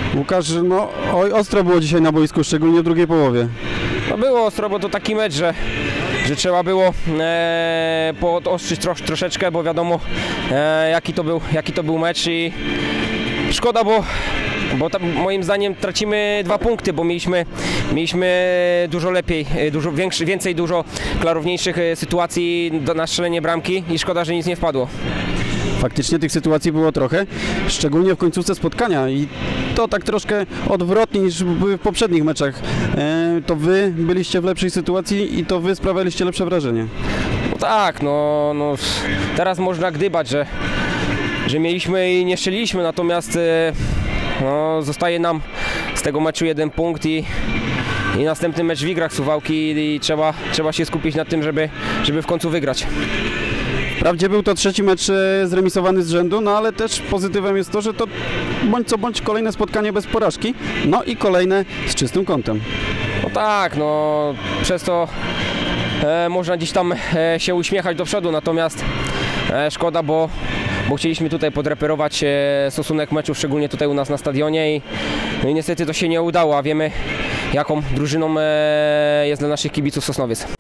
Łukasz, no oj, ostro było dzisiaj na boisku, szczególnie w drugiej połowie. No było ostro, bo to taki mecz, że trzeba było poostrzyć troszeczkę, bo wiadomo jaki to był mecz i szkoda, bo moim zdaniem tracimy 2 punkty, bo mieliśmy dużo lepiej, więcej klarowniejszych sytuacji na strzelenie bramki i szkoda, że nic nie wpadło. Faktycznie tych sytuacji było trochę, szczególnie w końcówce spotkania i to tak troszkę odwrotnie niż były w poprzednich meczach. To wy byliście w lepszej sytuacji i to wy sprawialiście lepsze wrażenie. No tak, no teraz można gdybać, że mieliśmy i nie strzeliliśmy, natomiast no, zostaje nam z tego meczu 1 punkt i następny mecz w Igrach Suwałki i trzeba się skupić na tym, żeby w końcu wygrać. Wprawdzie był to 3. mecz zremisowany z rzędu, no ale też pozytywem jest to, że to bądź co bądź kolejne spotkanie bez porażki, no i kolejne z czystym kątem. No tak, no przez to można gdzieś tam się uśmiechać do przodu, natomiast szkoda, bo chcieliśmy tutaj podreperować stosunek meczu, szczególnie tutaj u nas na stadionie i niestety to się nie udało, a wiemy jaką drużyną jest dla naszych kibiców Sosnowiec.